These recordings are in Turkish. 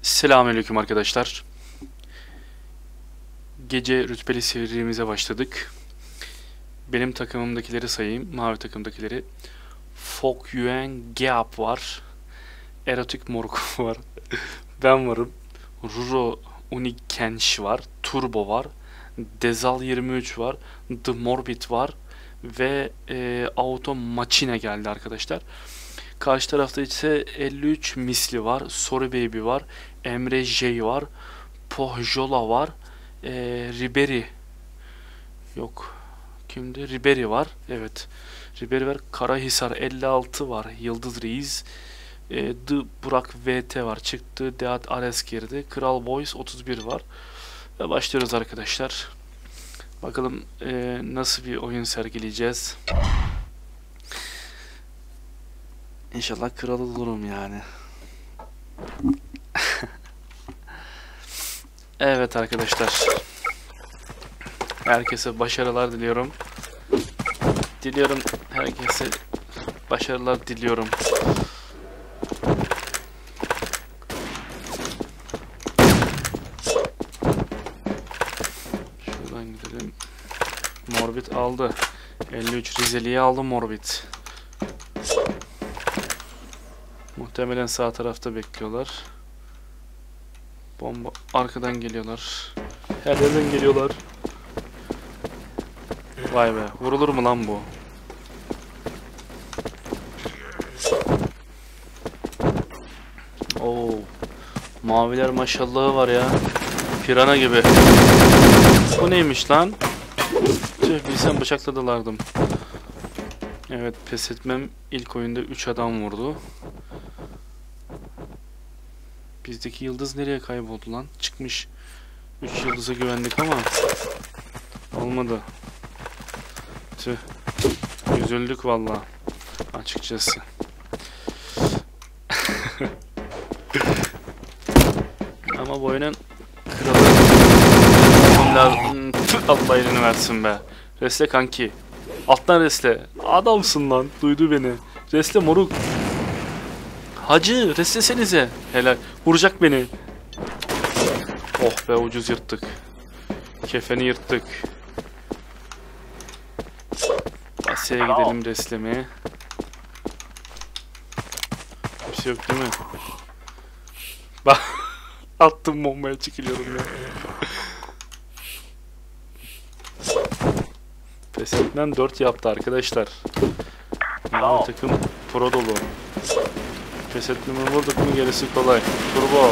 Selamünaleyküm arkadaşlar. Gece rütbeli serimize başladık. Benim takımımdakileri sayayım. Mavi takımdakileri. Fok Yuan Geap var. Erotik Moruk var. Ben varım. Ruro Unikensh var. Turbo var. Dezal 23 var. The Morbid var. Ve Auto Machine geldi arkadaşlar. Karşı tarafta ise 53 misli var. Sorry Baby var. Emre J var. Pohjola var. Ribery yok. Kimdi? Ribery var. Evet. Ribery var. Karahisar 56 var. Yıldız Reis. The Burak VT var. Çıktı. Deat Ares girdi. Kral Voice 31 var. Ve başlıyoruz arkadaşlar. Bakalım nasıl bir oyun sergileyeceğiz. İnşallah kral olurum yani. Evet arkadaşlar. Herkese başarılar diliyorum. Herkese başarılar diliyorum. Şuradan gidelim. Morbid aldı. 53 Rizeli'yi aldı Morbid. Muhtemelen sağ tarafta bekliyorlar. Bomba arkadan geliyorlar. Her yerden geliyorlar. Vay be, vurulur mu lan bu? Oo. Maviler maşallahı var ya. Pirana gibi. Bu neymiş lan? Tüh, bilsem bıçakladılardım. Evet, pes etmem. İlk oyunda 3 adam vurdu. Bizdeki yıldız nereye kayboldu lan? Çıkmış. 3 yıldıza güvendik ama olmadı. Tüh. Üzüldük valla. Açıkçası. Ama bu oyunun kralı Allah elini versin be. Resle kanki. Alttan resle. Adamsın lan. Duydu beni. Resle moruk. Hacı reslesenize. Helal. Vuracak beni. Oh be, ucuz yırttık. Kefeni yırttık. Asya'ya gidelim reslemeye. Bir şey yok değil mi? Bak. Attım bombaya, çekiliyorum ya. Pes etmem 4 yaptı arkadaşlar. Mavi takım pro dolu. Pes etmemi vurduk mu gerisi kolay. Turbo.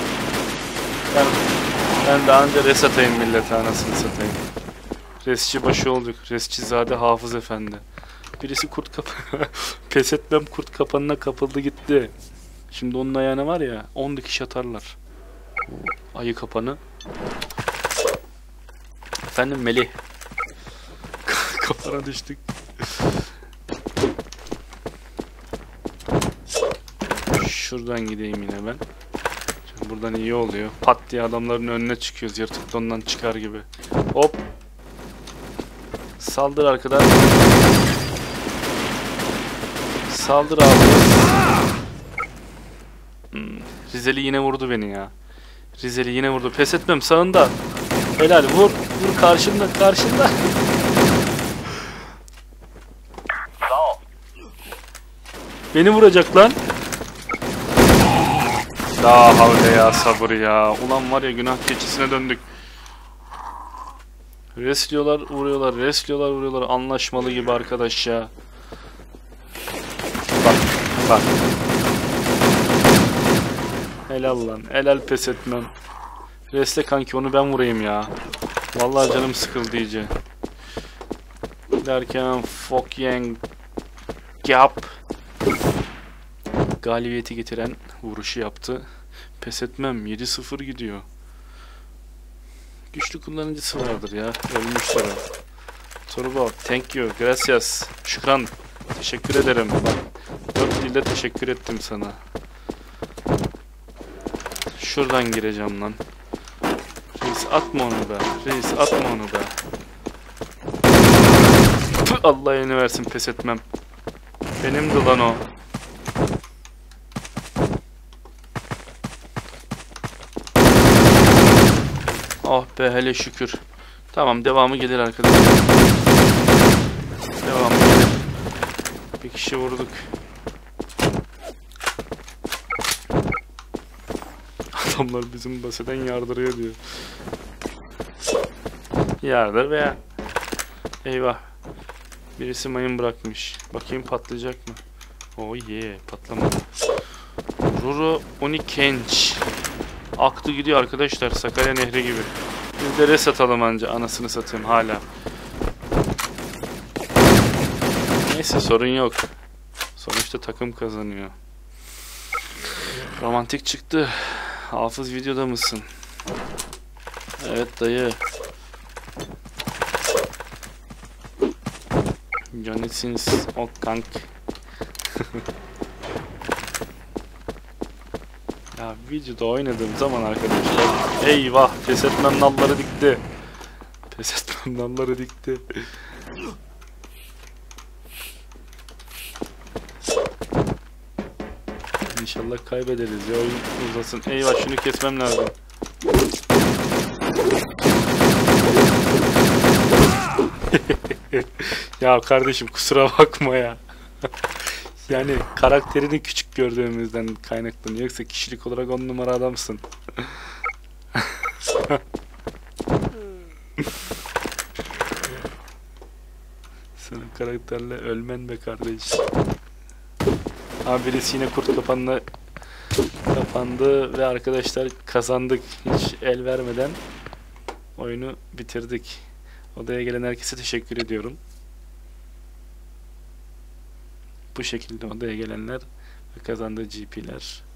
Ben daha önce res atayım millete, anasını satayım. Resçi başı olduk. Resçizade Hafız Efendi. Birisi kurt kapanı. Pes etmem kurt kapanına kapıldı gitti. Şimdi onun ayağına var ya 10 dikiş atarlar. Ayı kapanı. Efendim Melih. Kapana düştük. Şuradan gideyim yine ben. Şimdi buradan iyi oluyor. Pat diye adamların önüne çıkıyoruz. Yırtık dondan çıkar gibi. Hop. Saldır arkadan. Saldır abi. Rizeli yine vurdu beni ya. Rizeli yine vurdu. Pes etmem, sağında. Helal, vur. Vur karşında. Beni vuracak lan. La havle ya sabır ya. Ulan var ya, günah keçisine döndük. Resliyorlar vuruyorlar. Anlaşmalı gibi arkadaş ya. Bak. Helal lan. Helal, pes etmem. Resle kanki, onu ben vurayım ya. Vallahi canım sıkıldı iyice. Derken Fok Yuan Geap galibiyeti getiren vuruşu yaptı. Pes etmem 7-0 gidiyor. Güçlü kullanıcısı vardır ya. Ölmüşler o. Turbo, thank you, gracias. Şükran. Teşekkür ederim. Bak, 4 dilde teşekkür ettim sana. Şuradan gireceğim lan. Reis atma onu be. Allah yeni versin, pes etmem. Benimdi lan o. Oh be, hele şükür. Tamam, devamı gelir arkadaşlar. Devamı gelir. Bir kişi vurduk. Adamlar bizim baseden yardırıyor diyor. Yardır veya... Eyvah. Birisi mayın bırakmış. Bakayım patlayacak mı? Oh yeah, patlamadı. Ruru Unikenç. Aktı gidiyor arkadaşlar, Sakarya Nehri gibi. Biz de res atalım anca, anasını satayım hala. Neyse, sorun yok. Sonuçta takım kazanıyor. Romantik çıktı. Hafız, videoda mısın? Evet dayı. Johnny Sins Okkank. Ya videoda oynadığım zaman arkadaşlar, eyvah, pes etmem nalları dikti. Pes etmem nalları dikti. İnşallah kaybederiz ya, oyun uzasın. Eyvah, şunu kesmem lazım. Ya kardeşim, kusura bakma ya. Yani karakterini küçük gördüğümüzden kaynaklanıyor. Yoksa kişilik olarak 10 numara adamsın. Senin karakterle ölmen be kardeş. Abi birisi yine kurt kapandı ve arkadaşlar kazandık. Hiç el vermeden oyunu bitirdik. Odaya gelen herkese teşekkür ediyorum. Bu şekilde odaya gelenler ve kazandığı GP'ler.